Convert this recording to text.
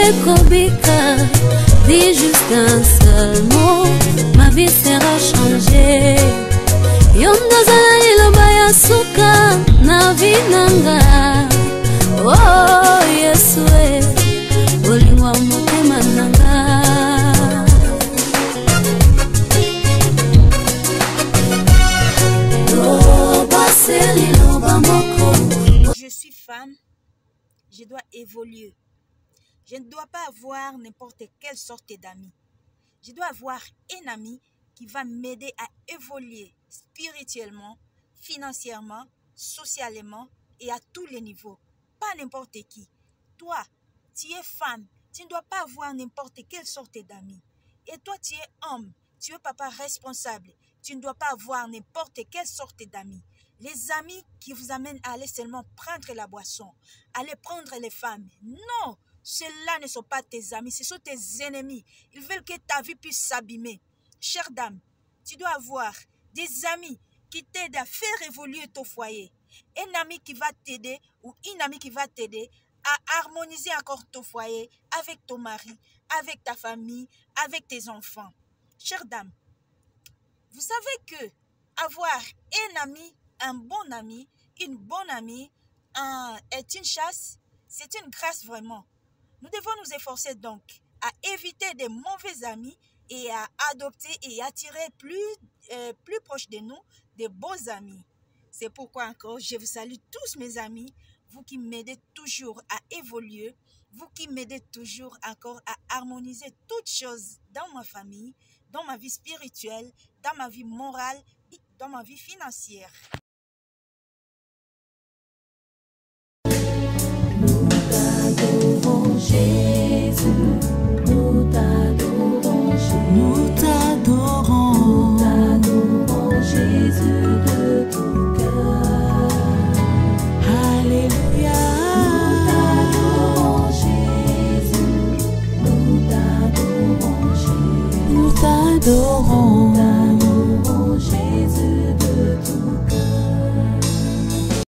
Kobika, dis juste un seul mot, ma vie sera changée. Yondo zala iloba ya suka na vinanga. Oh Yesue, olingwa motema nanga. Je suis femme, je dois évoluer. Je ne dois pas avoir n'importe quelle sorte d'amis. Je dois avoir un ami qui va m'aider à évoluer spirituellement, financièrement, socialement et à tous les niveaux. Pas n'importe qui. Toi, tu es femme, tu ne dois pas avoir n'importe quelle sorte d'amis. Et toi, tu es homme, tu es papa responsable. Tu ne dois pas avoir n'importe quelle sorte d'amis. Les amis qui vous amènent à aller seulement prendre la boisson, aller prendre les femmes. Non, ceux-là ne sont pas tes amis, ce sont tes ennemis. Ils veulent que ta vie puisse s'abîmer. Chère dame, tu dois avoir des amis qui t'aident à faire évoluer ton foyer. Un ami qui va t'aider ou une amie qui va t'aider à harmoniser encore ton foyer avec ton mari, avec ta famille, avec tes enfants. Chère dame, vous savez que avoir un ami, un bon ami, une bonne amie est une chasse, c'est une grâce vraiment. Nous devons nous efforcer donc à éviter des mauvais amis et à adopter et attirer plus proche de nous des beaux amis. C'est pourquoi encore je vous salue tous mes amis, vous qui m'aidez toujours à évoluer, vous qui m'aidez toujours encore à harmoniser toutes choses dans ma famille, dans ma vie spirituelle, dans ma vie morale et dans ma vie financière. Nous t'adorons Jésus, nous t'adorons Jésus, nous t'adorons Jésus de tout cœur. Alléluia. Nous t'adorons Jésus, nous t'adorons Jésus, nous t'adorons.